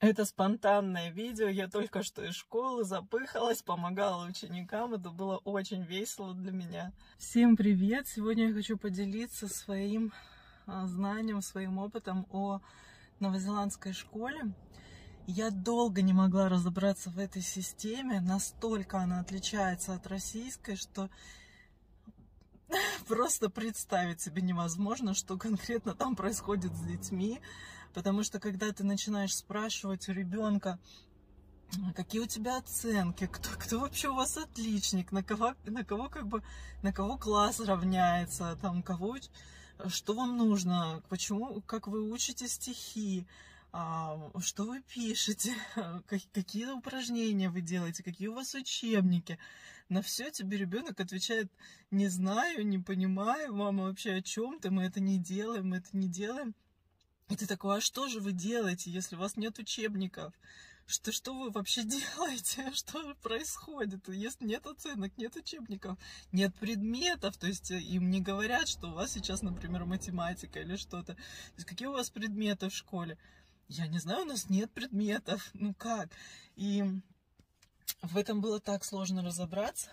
Это спонтанное видео, я только что из школы запыхалась, помогала ученикам, это было очень весело для меня. Всем привет! Сегодня я хочу поделиться своим знанием, своим опытом о новозеландской школе. Я долго не могла разобраться в этой системе, настолько она отличается от российской, что просто представить себе невозможно, что конкретно там происходит с детьми. Потому что когда ты начинаешь спрашивать у ребенка, какие у тебя оценки, кто вообще у вас отличник, на кого класс равняется, там, что вам нужно, почему, как вы учите стихи, что вы пишете, какие упражнения вы делаете, какие у вас учебники. На все тебе ребенок отвечает: не знаю, не понимаю, мама, вообще о чем ты, мы это не делаем, мы это не делаем. И ты такой: а что же вы делаете, если у вас нет учебников? Что вы вообще делаете? Что происходит? Если нет оценок, нет учебников, нет предметов, то есть им не говорят, что у вас сейчас, например, математика или что-то. То есть какие у вас предметы в школе? Я не знаю, у нас нет предметов. Ну как? И в этом было так сложно разобраться.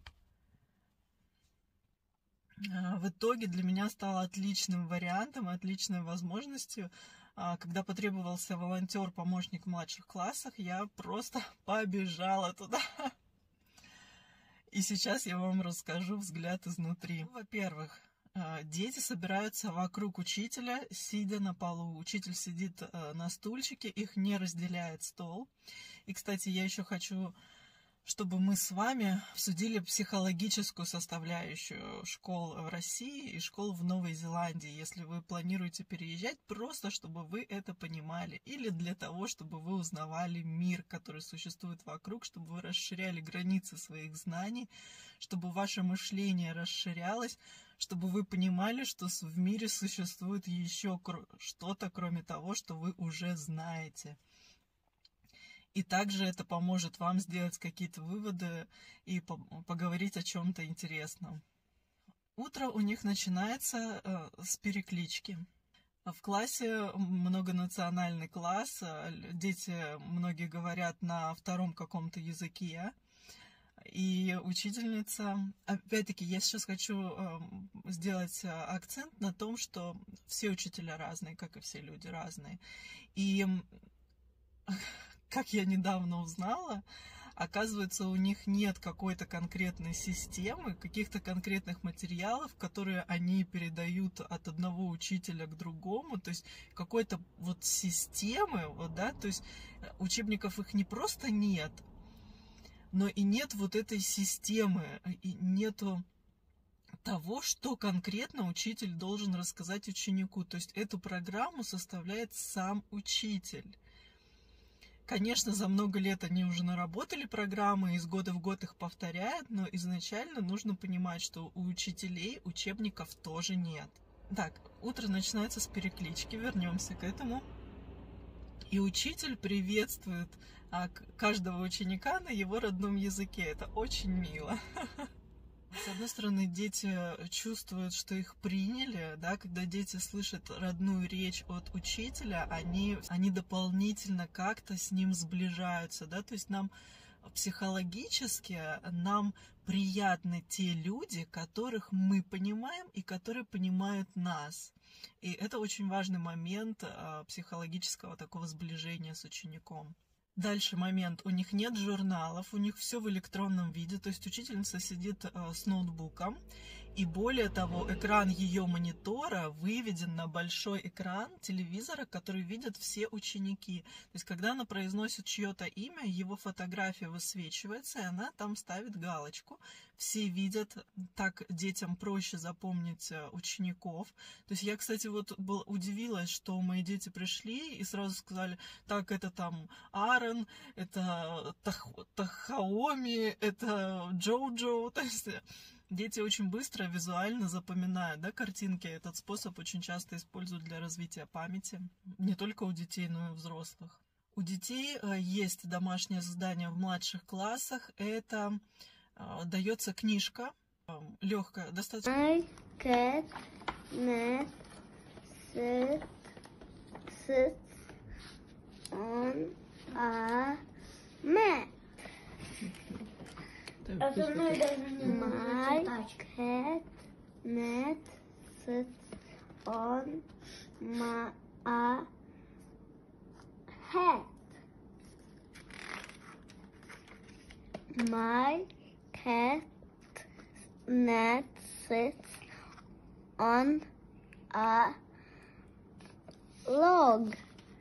В итоге для меня стало отличным вариантом, отличной возможностью. Когда потребовался волонтер, помощник в младших классах, я просто побежала туда. И сейчас я вам расскажу взгляд изнутри. Во-первых, дети собираются вокруг учителя, сидя на полу. Учитель сидит на стульчике, их не разделяет стол. И, кстати, я еще хочу, чтобы мы с вами обсудили психологическую составляющую школ в России и школ в Новой Зеландии, если вы планируете переезжать, просто чтобы вы это понимали, или для того, чтобы вы узнавали мир, который существует вокруг, чтобы вы расширяли границы своих знаний, чтобы ваше мышление расширялось, чтобы вы понимали, что в мире существует еще что-то, кроме того, что вы уже знаете. И также это поможет вам сделать какие-то выводы и поговорить о чем-то интересном. Утро у них начинается с переклички. В классе многонациональный класс, дети многие говорят на втором каком-то языке. И учительница... Опять-таки, я сейчас хочу сделать акцент на том, что все учителя разные, как и все люди разные. И... как я недавно узнала, оказывается, у них нет какой-то конкретной системы, каких-то конкретных материалов, которые они передают от одного учителя к другому, то есть какой-то вот системы, вот, да, то есть учебников их не просто нет, но и нет вот этой системы, и нету того, что конкретно учитель должен рассказать ученику, то есть эту программу составляет сам учитель. Конечно, за много лет они уже наработали программы, из года в год их повторяют, но изначально нужно понимать, что у учителей учебников тоже нет. Так, утро начинается с переклички, вернемся к этому. И учитель приветствует каждого ученика на его родном языке. Это очень мило. С одной стороны, дети чувствуют, что их приняли, да, когда дети слышат родную речь от учителя, они дополнительно как-то с ним сближаются, да, то есть нам психологически, нам приятны те люди, которых мы понимаем и которые понимают нас. И это очень важный момент психологического такого сближения с учеником. Дальше момент. У них нет журналов, у них все в электронном виде, то есть учительница сидит с ноутбуком, и более того, экран ее монитора выведен на большой экран телевизора, который видят все ученики. То есть, когда она произносит чье-то имя, его фотография высвечивается, и она там ставит галочку. Все видят, так детям проще запомнить учеников. То есть, я, кстати, вот удивилась, что мои дети пришли и сразу сказали: так, это там Аарон, это Тахаоми, это Джоджо. То есть дети очень быстро визуально запоминают, да, картинки. Этот способ очень часто используют для развития памяти. Не только у детей, но и у взрослых. У детей есть домашнее задание в младших классах. Это дается книжка, легкая, достаточно. I get mad, sit, on a mat. My cat Ned sits on a hat. My cat Ned sits on a log.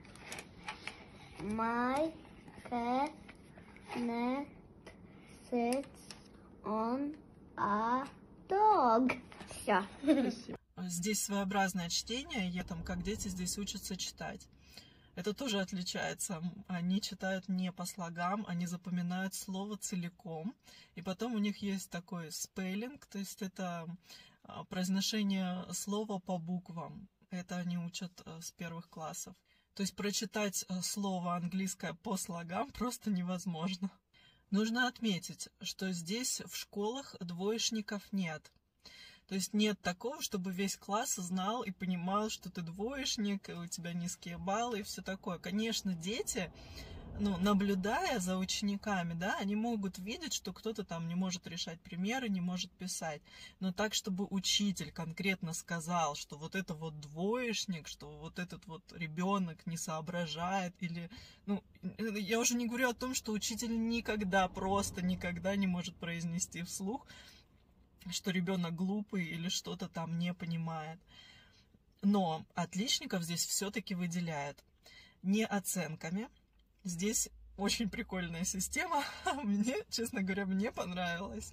My cat Ned sits on a dog. Все. Здесь своеобразное чтение, как дети здесь учатся читать. Это тоже отличается. Они читают не по слогам, они запоминают слово целиком. И потом у них есть такой спеллинг, то есть это произношение слова по буквам. Это они учат с первых классов. То есть прочитать слово английское по слогам просто невозможно. Нужно отметить, что здесь в школах двоечников нет. То есть нет такого, чтобы весь класс знал и понимал, что ты двоечник, у тебя низкие баллы и все такое. Конечно, дети, наблюдая за учениками, да, они могут видеть, что кто-то там не может решать примеры, не может писать. Но так, чтобы учитель конкретно сказал, что вот это вот двоечник, что вот этот вот ребенок не соображает, или, я уже не говорю о том, что учитель просто никогда не может произнести вслух, что ребенок глупый или что-то там не понимает. Но отличников здесь все-таки выделяют не оценками. Здесь очень прикольная система. Мне, честно говоря, понравилось.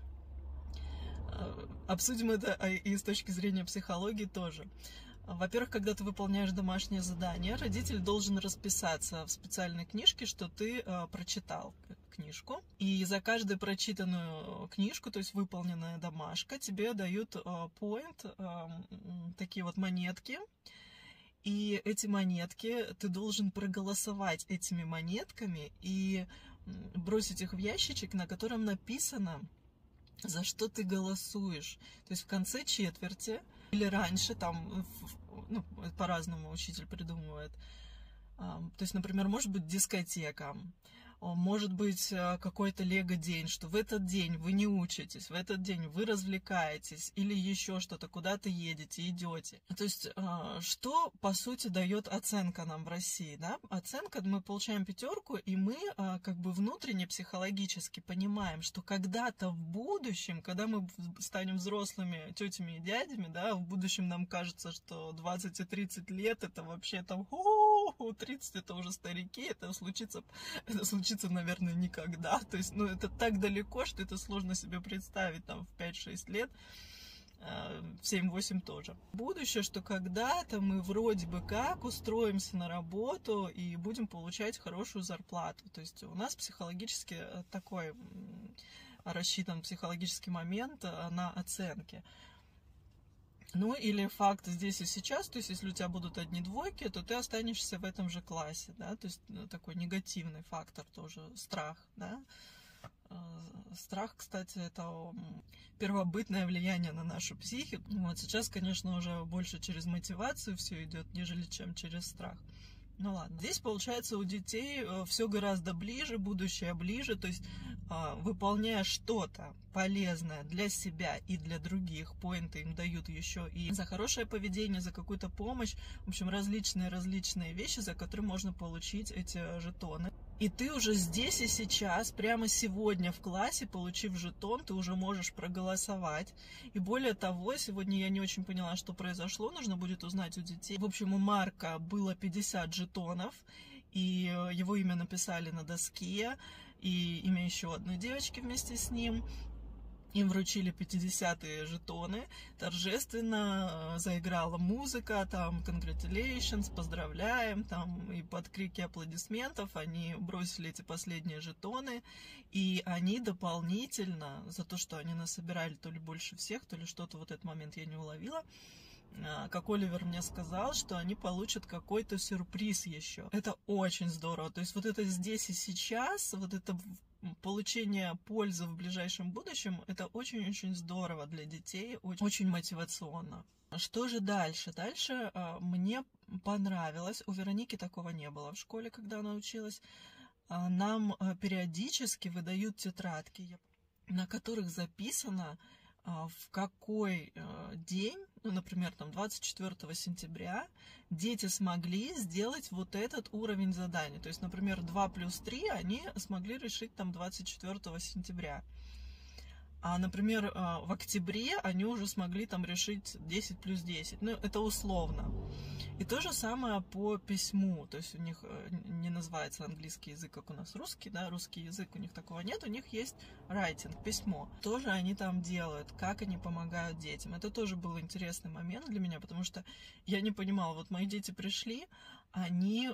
Обсудим это и с точки зрения психологии тоже. Во-первых, когда ты выполняешь домашнее задание, родитель должен расписаться в специальной книжке, что ты прочитал книжку. И за каждую прочитанную книжку, то есть выполненная домашка, тебе дают point, такие вот монетки. И эти монетки, ты должен проголосовать этими монетками и бросить их в ящичек, на котором написано, за что ты голосуешь. То есть в конце четверти или раньше, там, по-разному учитель придумывает. То есть, например, может быть дискотека, может быть какой-то лего-день, что в этот день вы не учитесь, в этот день вы развлекаетесь, или еще что-то, куда-то едете, идете. То есть, что, по сути, дает оценка нам в России, да? Оценка, мы получаем 5, и мы как бы внутренне, психологически понимаем, что когда-то в будущем, когда мы станем взрослыми тетями и дядями, да, в будущем нам кажется, что 20 и 30 лет это вообще там, 30 это уже старики, это случится, наверное, никогда. То есть, это так далеко, что это сложно себе представить там в 5-6 лет, в 7-8 тоже. Будущее, что когда-то мы вроде бы как устроимся на работу и будем получать хорошую зарплату. То есть у нас психологически такой рассчитан психологический момент на оценки. Или факт здесь и сейчас, то есть если у тебя будут одни двойки, то ты останешься в этом же классе, да, то есть такой негативный фактор тоже, страх, да. Страх, кстати, это первобытное влияние на нашу психику. Вот сейчас, конечно, уже больше через мотивацию все идет, нежели чем через страх. Ладно. Здесь, получается, у детей все гораздо ближе, будущее ближе, то есть выполняя что-то полезное для себя и для других, поинты им дают еще и за хорошее поведение, за какую-то помощь, в общем, различные вещи, за которые можно получить эти жетоны. И ты уже здесь и сейчас, прямо сегодня в классе, получив жетон, ты уже можешь проголосовать. И более того, сегодня я не очень поняла, что произошло, нужно будет узнать у детей. В общем, у Марка было 50 жетонов, и его имя написали на доске, и имя еще одной девочки вместе с ним. Им вручили 50-е жетоны, торжественно заиграла музыка, там congratulations, поздравляем, там и под крики аплодисментов они бросили эти последние жетоны, и они дополнительно, за то, что они насобирали то ли больше всех, то ли что-то в этот момент я не уловила, как Оливер мне сказал, что они получат какой-то сюрприз еще. Это очень здорово. То есть вот это здесь и сейчас, вот это получение пользы в ближайшем будущем, это очень-очень здорово для детей, очень мотивационно. Что же дальше? Дальше мне понравилось, у Вероники такого не было в школе, когда она училась, нам периодически выдают тетрадки, на которых записано, в какой день, ну, например, там 24 сентября, дети смогли сделать вот этот уровень заданий. То есть, например, 2 плюс 3 они смогли решить там 24 сентября. А, например, в октябре они уже смогли там решить 10 плюс 10. Ну, это условно. И то же самое по письму. То есть у них не называется английский язык, как у нас русский, да, русский язык, у них такого нет. У них есть writing, письмо. Тоже они там делают, как они помогают детям. Это тоже был интересный момент для меня, потому что я не понимала, вот мои дети пришли, они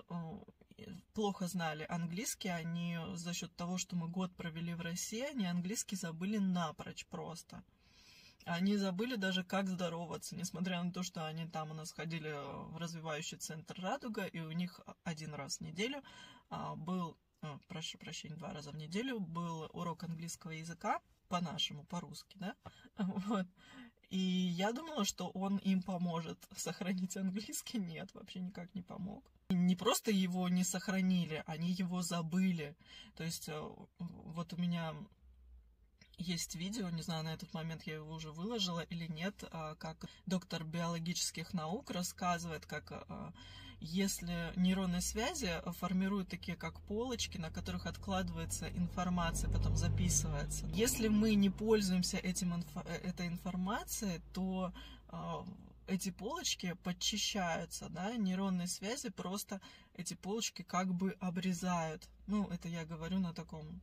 плохо знали английский, они за счет того, что мы год провели в России, они английский забыли напрочь просто. Они забыли даже, как здороваться, несмотря на то, что они там у нас ходили в развивающий центр «Радуга», и у них один раз в неделю был, прошу прощения, 2 раза в неделю был урок английского языка, по-нашему, по-русски, да, вот. И я думала, что он им поможет сохранить английский. Нет, вообще никак не помог. Не просто его не сохранили, они его забыли. То есть вот у меня есть видео, не знаю, на этот момент я его уже выложила или нет, как доктор биологических наук рассказывает, как если нейронные связи формируют такие как полочки, на которых откладывается информация, потом записывается. Если мы не пользуемся этой информацией, то эти полочки подчищаются, да, нейронные связи просто эти полочки как бы обрезают. Ну, это я говорю на таком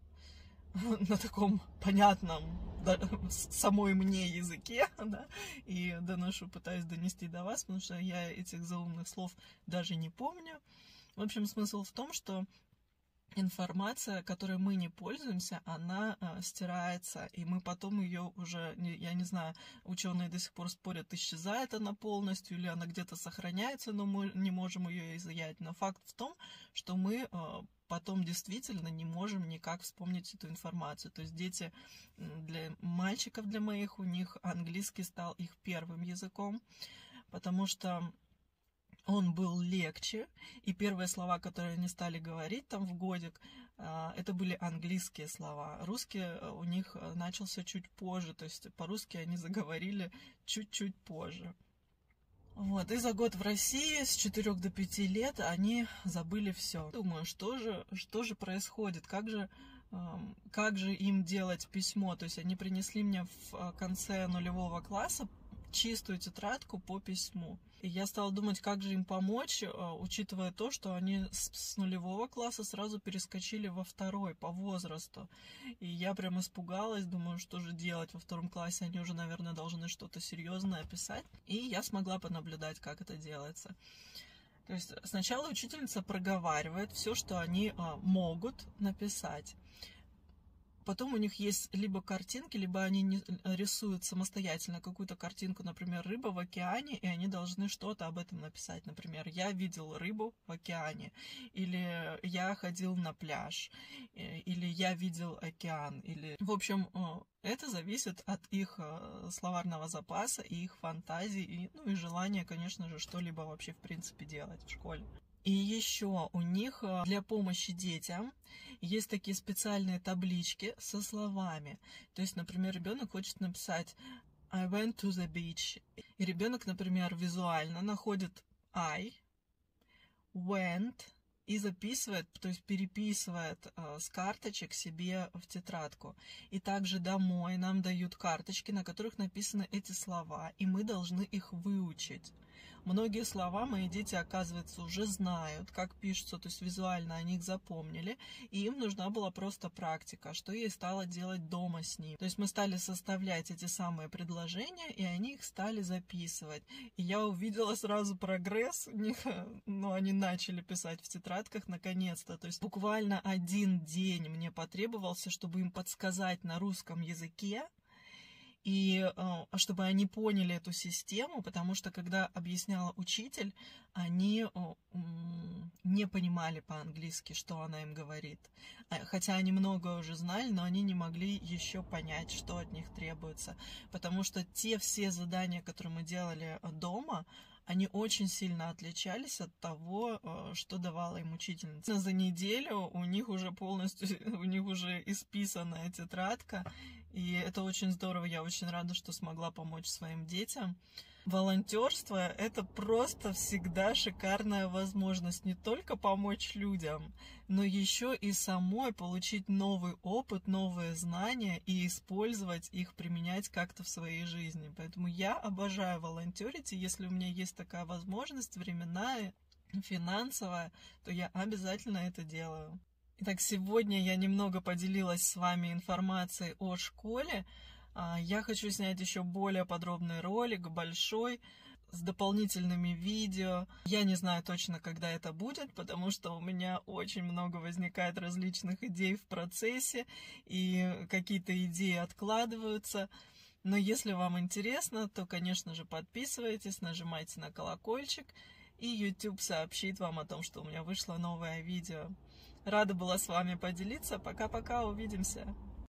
понятном самой мне языке, да, и пытаюсь донести до вас, потому что я этих заумных слов даже не помню. В общем, смысл в том, что информация, которой мы не пользуемся, она стирается, и мы потом ее уже, я не знаю, ученые до сих пор спорят, исчезает она полностью, или она где-то сохраняется, но мы не можем ее изъять. Но факт в том, что мы потом действительно не можем никак вспомнить эту информацию. То есть дети, для мальчиков, для моих, у них английский стал их первым языком, потому что он был легче, и первые слова, которые они стали говорить там в годик, это были английские слова. Русский у них начался чуть позже, то есть по-русски они заговорили чуть-чуть позже. Вот, и за год в России с 4 до 5 лет они забыли все. Думаю, что же происходит, как же им делать письмо? То есть они принесли мне в конце 0-го класса чистую тетрадку по письму. И я стала думать, как же им помочь, учитывая то, что они с 0-го класса сразу перескочили во 2-й по возрасту. И я прям испугалась, думаю, что же делать. Во 2-м классе они уже, наверное, должны что-то серьезное писать. И я смогла понаблюдать, как это делается. То есть сначала учительница проговаривает все, что они могут написать. Потом у них есть либо картинки, либо они рисуют самостоятельно какую-то картинку, например, рыба в океане, и они должны что-то об этом написать. Например, я видел рыбу в океане, или я ходил на пляж, или я видел океан. Или... В общем, это зависит от их словарного запаса и их фантазии, и желания, конечно же, что-либо вообще в принципе делать в школе. И еще у них для помощи детям есть такие специальные таблички со словами. То есть, например, ребенок хочет написать I went to the beach. И ребенок, например, визуально находит I, went и записывает, то есть переписывает с карточек себе в тетрадку. И также домой нам дают карточки, на которых написаны эти слова, и мы должны их выучить. Многие слова мои дети, оказывается, уже знают, как пишутся, то есть визуально они их запомнили, и им нужна была просто практика, что я и стала делать дома с ним. То есть мы стали составлять эти самые предложения, и они их стали записывать. И я увидела сразу прогресс у них, но они начали писать в тетрадках наконец-то. То есть буквально 1 день мне потребовался, чтобы им подсказать на русском языке, и чтобы они поняли эту систему, потому что когда объясняла учитель, они не понимали по-английски, что она им говорит. Хотя они много уже знали, но они не могли еще понять, что от них требуется. Потому что те все задания, которые мы делали дома, они очень сильно отличались от того, что давала им учительница. За неделю у них уже полностью, у них уже исписанная тетрадка, и это очень здорово. Я очень рада, что смогла помочь своим детям. Волонтерство – это просто всегда шикарная возможность не только помочь людям, но еще и самой получить новый опыт, новые знания и использовать их, применять как-то в своей жизни. Поэтому я обожаю волонтерить, и если у меня есть такая возможность, временная, финансовая, то я обязательно это делаю. Итак, сегодня я немного поделилась с вами информацией о школе. Я хочу снять еще более подробный ролик, большой, с дополнительными видео. Я не знаю точно, когда это будет, потому что у меня очень много возникает различных идей в процессе, и какие-то идеи откладываются. Но если вам интересно, то, конечно же, подписывайтесь, нажимайте на колокольчик, и YouTube сообщит вам о том, что у меня вышло новое видео. Рада была с вами поделиться. Пока-пока, увидимся!